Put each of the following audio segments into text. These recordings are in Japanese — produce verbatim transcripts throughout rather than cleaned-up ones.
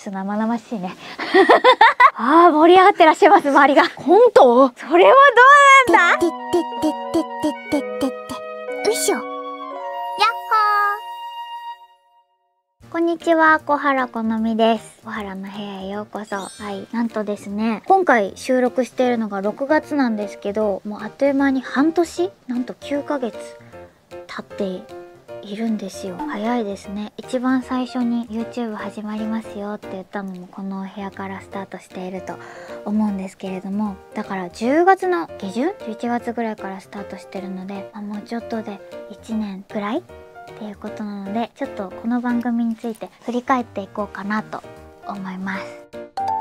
と生々しいね。ああ、盛り上がってらっしゃいます、周りが。本当？それはどうなんだ？てってってってってってって。よいしょ。やっほー。こんにちは、小原好みです。小原の部屋へようこそ。はい、なんとですね、今回収録しているのがろくがつなんですけど、もうあっという間に半年、なんときゅうかげつ経っているんですよ。早いですね。一番最初に YouTube 始まりますよって言ったのもこのお部屋からスタートしていると思うんですけれども、だからじゅうがつの下旬、じゅういちがつぐらいからスタートしてるので、まあ、もうちょっとでいちねんくらいっていうことなので、ちょっとこの番組について振り返っていこうかなと思います。と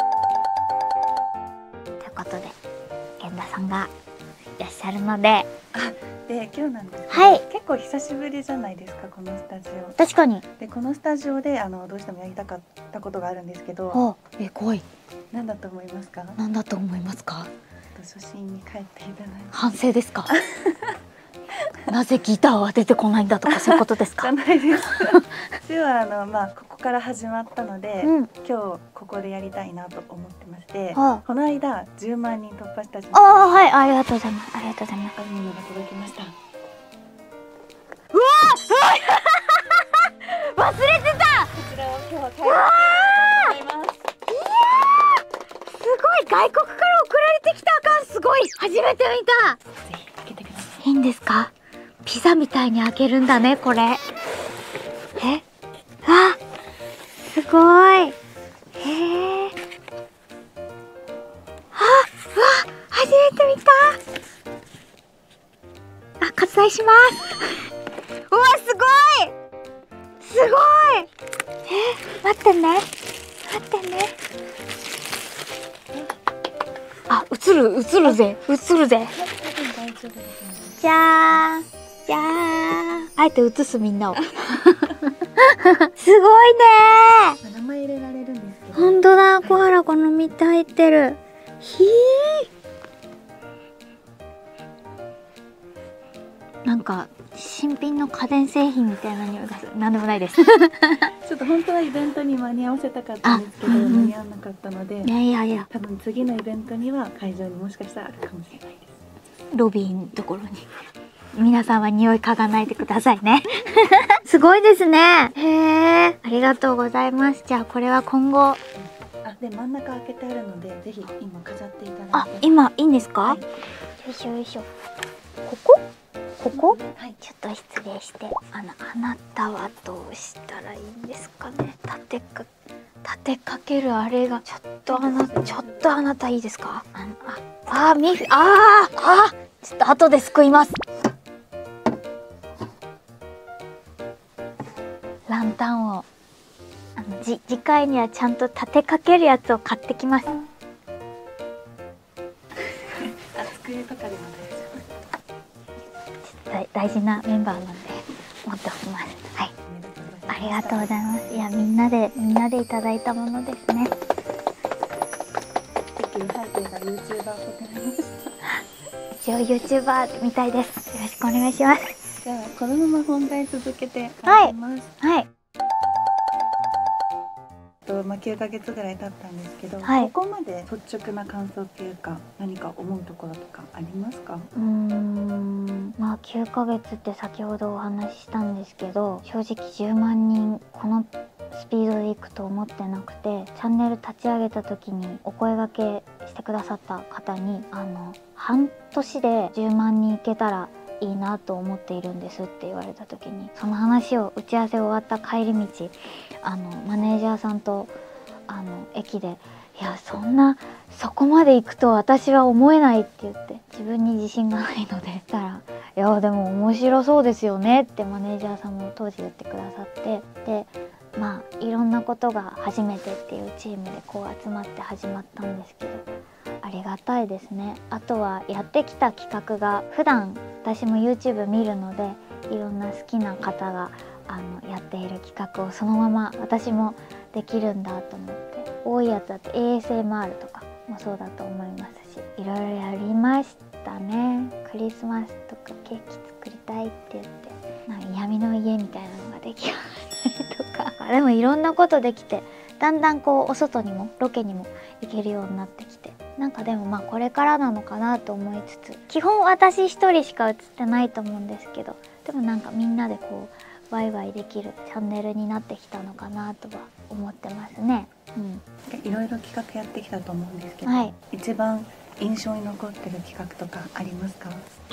いうことで源田さんがいらっしゃるので、 あで今日なんですけど、 はい、 結構久しぶりじゃないですか、このスタジオ。 確かに。 でこのスタジオであのどうしてもやりたかったことがあるんですけど、 え、怖い。 何だと思いますか？ 何だと思いますか？ 初心に帰っていただいて。 反省ですか？なぜギターは出てこないんだとか、そういうことですか？ じゃないです。ではあのまあここから始まったので、 うん、 今日ここでやりたいなと思ってまして、 はあ、 この間じゅうまんにん突破したじゃああ、 ないですか。 はい、ありがとうございます。ありがとうございます。 あるものが届きました。 うわ忘れてた。 こちらを今日は買いに行きます。 すごい、外国から送られてきたあかん、すごい、初めて見た。 ぜひ開けてくださいいんですか？ピザみたいに開けるんだね、これ。え、あ、すごい。へえ。あ、うわ、初めて見た。あ、割愛します。うわ、すごい。すごい。え、待ってね。待ってね。あ、映る、映るぜ、映るぜ。 い。大丈夫ですね。 じゃーん、じゃーん。あえて映すみんなを。すごいねー。 名前入れられるんですけど。 ほんとだ、小原好みって入ってる。ひー。なんか新品の家電製品みたいな匂いがする。なんでもないです。 ちょっと本当はイベントに間に合わせたかったんですけど、 あうんうん間に合わなかったので、 いやいやいや、 多分次のイベントには会場にもしかしたらあるかもしれないです。 ロビーのところに。皆さんは匂い嗅がないでくださいね。すごいですね。へえ、ありがとうございます。じゃあこれは今後。 あ、で真ん中開けてあるので、ぜひ今飾っていただあ、 いて。 今いいんですか？ はい、 よいしょよいしょ。ここ？ここ？ はい。 ちょっと失礼して。あの、あなたはどうしたらいいんですかね。立てか、立てかけるあれが、ちょっとあな、ちょっとあなたいいですか？あの、あ、あ、ミフィ、あー、あー、ちょっと後ですくいます。ランタンを、あの、じ、次回にはちゃんと立てかけるやつを買ってきます。 あ、机とかでも大丈夫。 大事なメンバーなんで持っておきます。はい。ありがとうございます。いや、みんなでみんなでいただいたものですね。 さっきの背景が ユーチューバー っぽくなりました。 一応 ユーチューバー みたいです。よろしくお願いします。 じゃあこのまま本題続けて入ります。 はい。 とまあきゅうかげつぐらい経ったんですけど、 はい、 ここまで率直な感想っていうか、何か思うところとかありますか？ うーん、まあきゅうかげつって先ほどお話ししたんですけど、正直じゅうまんにんこのスピードでいくと思ってなくて、チャンネル立ち上げた時にお声掛けしてくださった方に、あの半年でじゅうまんにんいけたらいいなと思っているんですって言われた時に、その話を打ち合わせ終わった帰り道、あのマネージャーさんとあの駅で「いや、そんなそこまで行くと私は思えない」って言って、自分に自信がないので、そしたら「いやでも面白そうですよね」ってマネージャーさんも当時言ってくださって、でまあいろんなことが初めてっていうチームでこう集まって始まったんですけど、ありがたいですね。あとはやってきた企画が、普段私も YouTube 見るので、いろんな好きな方があのやっている企画をそのまま私もできるんだと思って、多いやつだと エーエスエムアール とかもそうだと思いますし、いろいろやりましたね。クリスマスとかケーキ作りたいって言って、なんか闇の家みたいなのができましたりとかでもいろんなことできてだんだんこうお外にもロケにも行けるようになってきて、なんかでもまあこれからなのかなと思いつつ、基本私一人しか映ってないと思うんですけど、でもなんかみんなでこうワイワイできるチャンネルになってきたのかなとは思ってますね。うん、 いろいろ企画やってきたと思うんですけど、 はい、 一番印象に残ってる企画とかありますか？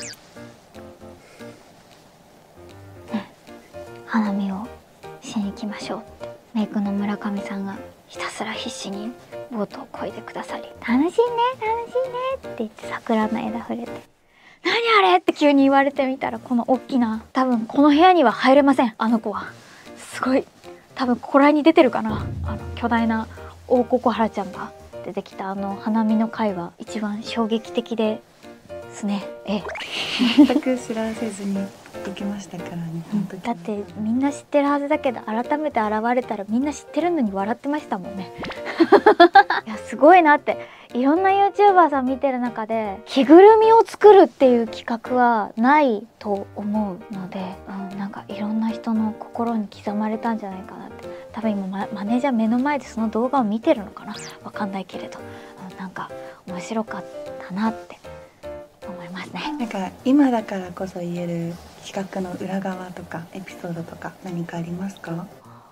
花見をしに行きましょうってメイクの村上さんがひたすら必死にボートを漕いでくださり、楽しいね楽しいねって言って桜の枝触れて、何あれって急に言われてみたら、この大きな、多分この部屋には入れません、あの子はすごい、多分ここらに出てるかな、あの巨大な大ココハラちゃんが出てきたあの花見の回は一番衝撃的ですね。ええ、 全く知らせずに行きましたからね。 だってみんな知ってるはずだけど、改めて現れたらみんな知ってるのに笑ってましたもんね。いやすごいなって、いろんな ユーチューバー さん見てる中で着ぐるみを作るっていう企画はないと思うので、うん、なんかいろんな人の心に刻まれたんじゃないかなって。多分今ママネージャー目の前でその動画を見てるのかな、わかんないけれど、うん、なんか面白かったなって思いますね。 なんか今だからこそ言える企画の裏側とかエピソードとか何かありますか？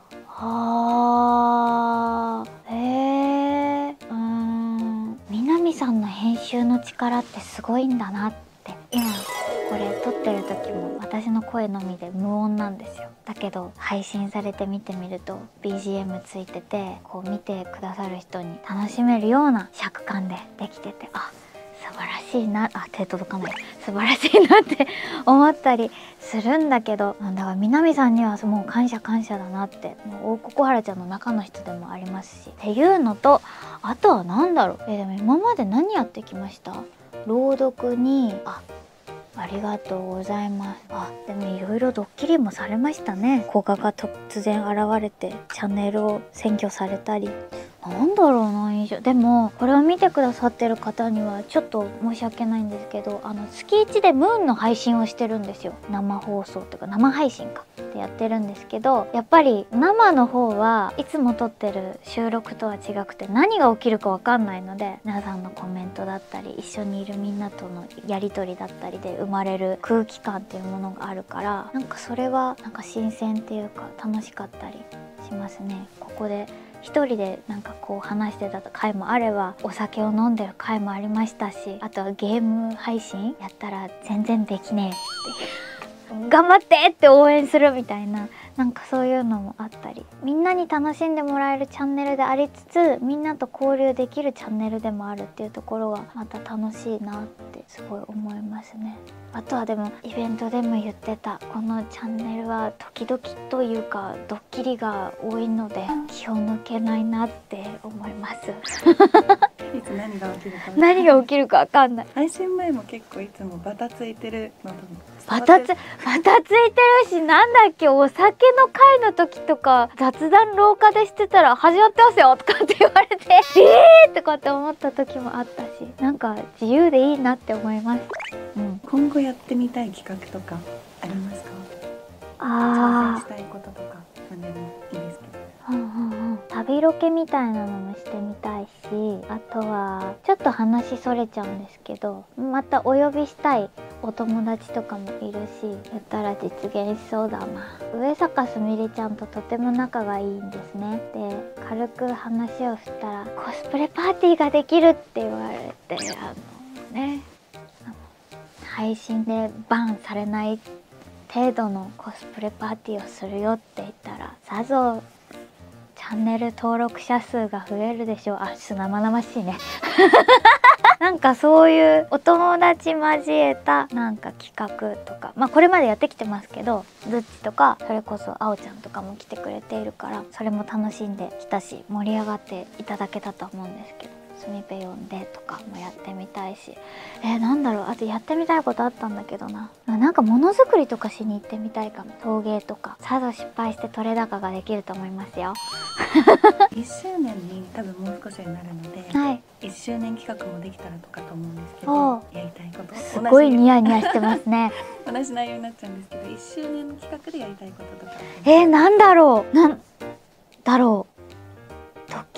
あー、えー、うーん、南さんの編集の力ってすごいんだなって。今これ撮ってる時も私の声のみで無音なんですよ。だけど配信されて見てみると ビージーエム ついてて、こう見てくださる人に楽しめるような尺感でできてて、あ、素晴らしいな、あ、手届かない、素晴らしいなって思ったりするんだけど、だから南さんにはもう感謝感謝だなって、もう大ココハラちゃんの中の人でもありますしっていうのと、あとは何だろう、えでも今まで何やってきました？朗読に、あ、ありがとうございます。あ、でもいろいろドッキリもされましたね。古賀が突然現れてチャンネルを占拠されたり、なんだろうな、印象。でもこれを見てくださってる方にはちょっと申し訳ないんですけど、あの月いちでムーンの配信をしてるんですよ。生放送というか生配信かってやってるんですけど、やっぱり生の方はいつも撮ってる収録とは違くて、何が起きるかわかんないので、皆さんのコメントだったり一緒にいるみんなとのやり取りだったりで生まれる空気感っていうものがあるから、なんかそれはなんか新鮮っていうか楽しかったりしますね。ここで一人でなんかこう話してた回もあれば、お酒を飲んでる回もありましたし、あとはゲーム配信やったら全然できねえっていう頑張ってって応援するみたいな、なんかそういうのもあったり、みんなに楽しんでもらえるチャンネルでありつつ、みんなと交流できるチャンネルでもあるっていうところがまた楽しいなってすごい思いますね。あとはでもイベントでも言ってた、このチャンネルは時々というかドッキリが多いので気を抜けないなって思います。 いつ何が起きるか何が起きるかわかんない。 配信前も結構いつもバタついてるのとバタつバタついてるし、なんだっけ、お酒の会の時とか雑談廊下でしてたら始まってますよとかって言われてえーとかって思った時もあったし、なんか自由でいいなって思います。うん、 今後やってみたい企画とかありますか？ あ挑戦したいこととか何でもいいですけど。 うんうんうん、旅ロケみたいなのもしてみたいし、あとはちょっと話それちゃうんですけど、またお呼びしたいお友達とかもいるし、やったら実現しそうだな。上坂すみれちゃんととても仲がいいんですね。で軽く話を振ったらコスプレパーティーができるって言われて、あのね、あの配信でバンされない程度のコスプレパーティーをするよって言ったら、さぞチャンネル登録者数が増えるでしょう。あ、ちょっと生々しいね。なんかそういうお友達交えたなんか企画とか、まあこれまでやってきてますけど、ズッチとかそれこそあおちゃんとかも来てくれているから、それも楽しんできたし盛り上がっていただけたと思うんですけど、スミペ呼んでとかもやってみたいし、えー、なんだろう、あとやってみたいことあったんだけどな、なんかものづくりとかしに行ってみたいかも。陶芸とかさぞ失敗して取れ高ができると思いますよ。 いっしゅうねんに多分もう少しになるので、 はい、 いっしゅうねん企画もできたらとかと思うんですけおど、 うやりたいことすごいニヤニヤしてますね。 同じ内容になっちゃうんですけど、いっしゅうねんの企画でやりたいこととか。 えー、なんだろう、なんだろう、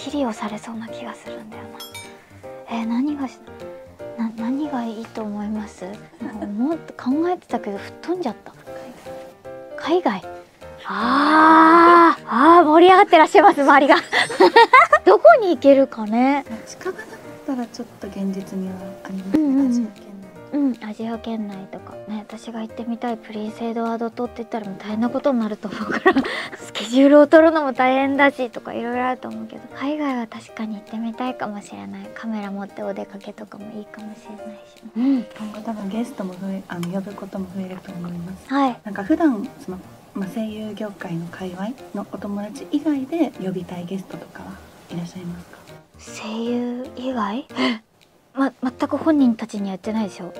キリをされそうな気がするんだよな。えー、何がしな何がいいと思います？もっと考えてたけど吹っ飛んじゃった。海外。あーあー、盛り上がってらっしゃいます、周りが。どこに行けるかね。 近場だったらちょっと現実にはありますね。 うんうんうんアジア圏うん、アジア圏内とかね、私が行ってみたいプリンセイドワード島って言ったらもう大変なことになると思うからスケジュールを取るのも大変だしとかいろいろあると思うけど、海外は確かに行ってみたいかもしれない。カメラ持ってお出かけとかもいいかもしれないし、うん、 今後多分ゲストも増えあの呼ぶことも増えると思います。 はい。 なんか普段その、まあ、声優業界の界隈のお友達以外で呼びたいゲストとかはいらっしゃいますか？ 声優以外ま、全く本人たちには言ってないでしょ。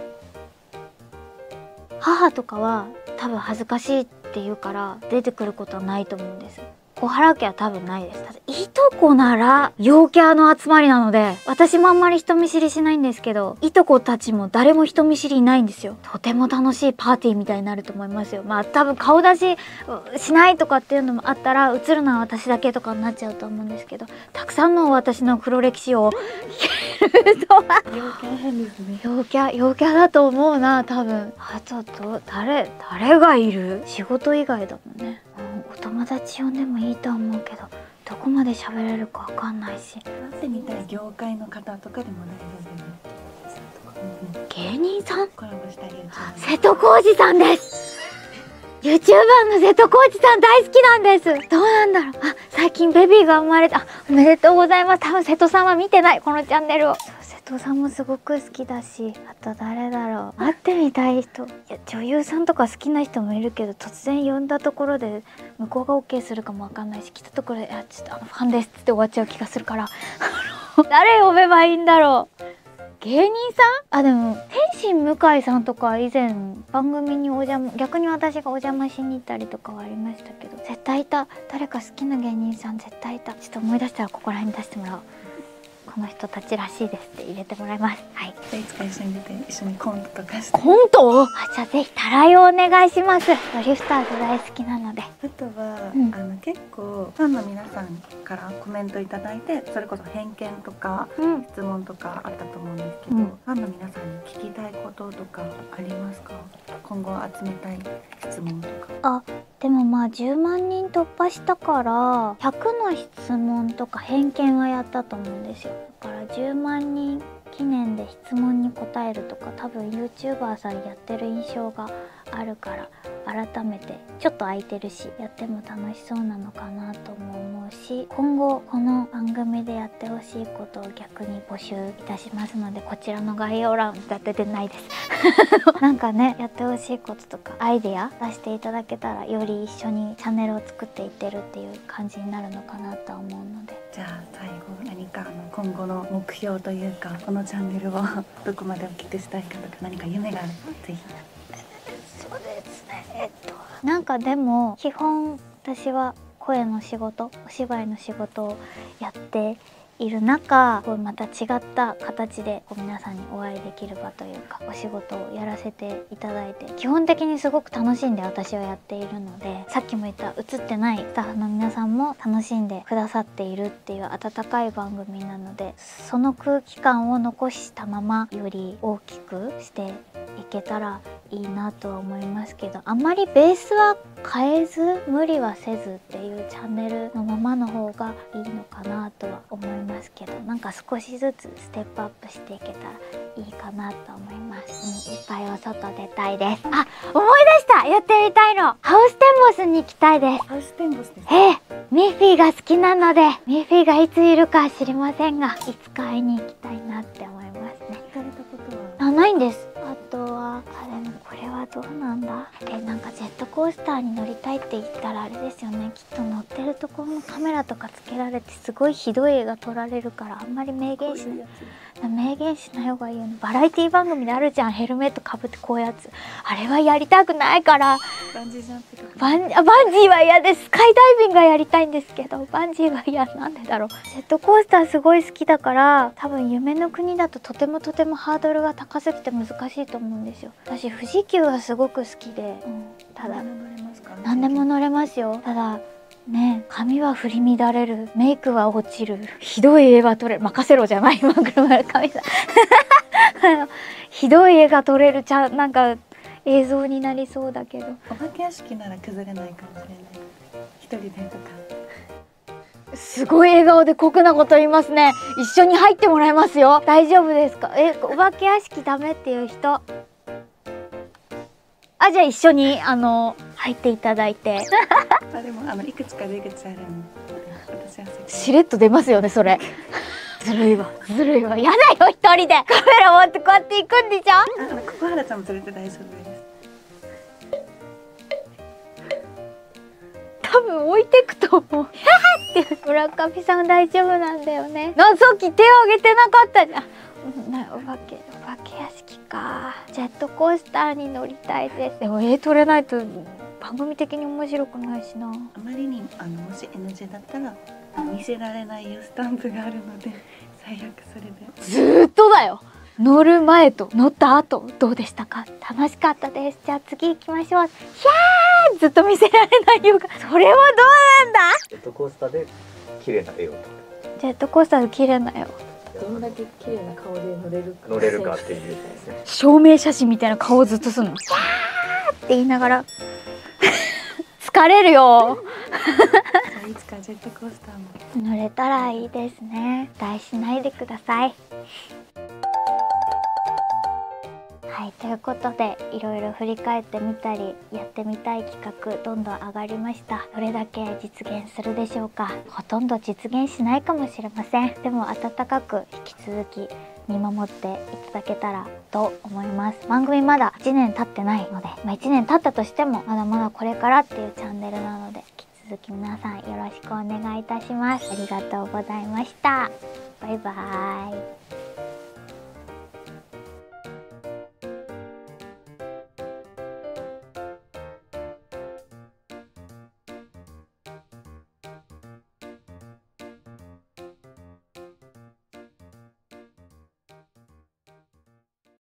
母とかは多分恥ずかしいって言うから出てくることはないと思うんです。小原家は多分ないです。ただいとこなら陽キャの集まりなので、私もあんまり人見知りしないんですけど、いとこたちも誰も人見知りいないんですよ。とても楽しいパーティーみたいになると思いますよ。まあ多分顔出ししないとかっていうのもあったら、映るのは私だけとかになっちゃうと思うんですけど、たくさんの私の黒歴史を聞けるとは陽キャ変ですね。 陽キャ陽キャだと思うな、多分。あとど誰誰がいる？仕事以外だもんね。お友達呼んでもいいと思うけど、どこまで喋れるかわかんないし。 会ってみたい業界の方とかでも大丈夫です。 芸人さん？ コラボしたり、 瀬戸康史さんです。ユーチューバーの瀬戸康史さん大好きなんです。どうなんだろう。あ、最近ベビーが生まれた。あ、おめでとうございます。多分瀬戸さんは見てない、このチャンネルを。瀬戸さんもすごく好きだし、あと誰だろう。会ってみたい人。いや、女優さんとか好きな人もいるけど、突然呼んだところで向こうが オーケー するかもわかんないし、来たところで、あ、ちょっとあのファンですって終わっちゃう気がするから。誰呼べばいいんだろう。芸人さん？あ、でも天心向井さんとか以前番組にお邪魔、逆に私がお邪魔しに行ったりとかはありましたけど、絶対いた。誰か好きな芸人さん絶対いた。ちょっと思い出したらここら辺に出してもらおう。この人たちらしいですって入れてもらいます。はい。 でいつか一緒に出て一緒にコントとかして。 コント？あ、じゃあぜひたらいをお願いします。ドリフターズ大好きなので。 あとは、 うん、 あの結構ファンの皆さんからコメントいただいて、それこそ偏見とか、うん、質問とかあったと思うんですけど、うん、ファンの皆さんに聞きたいこととかありますか？今後集めたい質問とか。 あ、でもまあじゅうまんにん突破したからひゃくの質問とか偏見はやったと思うんですよ。だからじゅうまんにん記念で質問に答えるとか、多分 ユーチューバー さんやってる印象があるから、改めてちょっと空いてるしやっても楽しそうなのかなとも思うし、今後この番組でやってほしいことを逆に募集いたしますので、こちらの概要欄だって出てないですなんかね、やってほしいこととかアイデア出していただけたら、より一緒にチャンネルを作っていってるっていう感じになるのかなとは思うので。 じゃあ最後何かあの今後の目標というか、このチャンネルをどこまで大きくしたいかとか、何か夢があればぜひ。 そうですね、えっとなんかでも基本私は声の仕事、お芝居の仕事をやっている中、こうまた違った形でこう皆さんにお会いできる場というか、お仕事をやらせていただいて、基本的にすごく楽しんで私はやっているので、さっきも言った映ってないスタッフの皆さんも楽しんでくださっているっていう温かい番組なので、その空気感を残したままより大きくしていけたらいいなとは思いますけど、あんまりベースは変えず無理はせずっていうチャンネルのままの方がいいのかなとは思いますけど、なんか少しずつステップアップしていけたらいいかなと思います、うん、いっぱいお外出たいです。あ、思い出した、やってみたいの、ハウステンボスに行きたいです。 ハウステンボスです。 ええ、ミッフィーが好きなので、ミッフィーがいついるか知りませんが、いつか会いに行きたいなって思いますね。 行かれたことは？ あ、ないんです。あとは、あ、でもこれはどうなんだ。え、なんかジェットコースターに乗りたいって言ったらあれですよね、きっと乗ってるところのカメラとかつけられてすごいひどい絵が撮られるから、あんまり明言しない。明言しない方がいいよね。バラエティ番組であるじゃん、ヘルメットかぶってこういうやつ。あれはやりたくないから。 バンジージャンプとか。 バン、あ、バンジーは嫌です。スカイダイビングはやりたいんですけど、バンジーは嫌。なんでだろう。ジェットコースターすごい好きだから、多分夢の国だととてもとてもハードルが高すぎて難しいと思うんですよ。私富士急はすごく好きで、うん、ただ何でも乗れますよ。ただね、髪は振り乱れる、メイクは落ちる、ひどい絵が撮れる、任せろじゃない今車の神さんひどい絵が撮れる、ちゃなんか映像になりそうだけど、 お化け屋敷なら崩れないかもしれない。一人でとか。 すごい笑顔で酷なこと言いますね。一緒に入ってもらえますよ。大丈夫ですか？え、お化け屋敷ダメっていう人。あ、じゃあ一緒にあの入っていただいて。 あ、でもあのいくつか出口あるんで、私はしれっと出ますよねそれ。ずるいわ、ずるいわ。やだよ一人でカメラ持ってこうやって行くんでしょ。 あ、あの小原ちゃんも連れて大丈夫です。 多分置いてくと思う。って村上さん大丈夫なんだよね。な、さっき手を挙げてなかったじゃん。な、お化け、お化け屋敷か。ジェットコースターに乗りたいです。でも絵撮れないと番組的に面白くないしな。 あまりにあのもし エヌジー だったら見せられないスタンプがあるので、最悪それで。 ずーっとだよ。乗る前と乗った後どうでしたか？楽しかったです。じゃあ次行きましょう。ひゃー、ずっと見せられないよが。それはどうなんだ？ ジェットコースターで綺麗な絵を撮る。 ジェットコースターで綺麗な絵を。 どんだけ綺麗な顔で乗れるか乗れるかっていうですね。 証明写真みたいな顔をずっとするの。ひゃーって言いながら疲れるよ。 いつかジェットコースターも乗れたらいいですね。期待しないでください。はい、ということでいろいろ振り返ってみたりやってみたい企画どんどん上がりました。どれだけ実現するでしょうか。ほとんど実現しないかもしれません。でも温かく引き続き見守っていただけたらと思います。番組まだいちねん経ってないので、まあ、いちねん経ったとしてもまだまだこれからっていうチャンネルなので、引き続き皆さんよろしくお願いいたします。ありがとうございました。バイバーイ。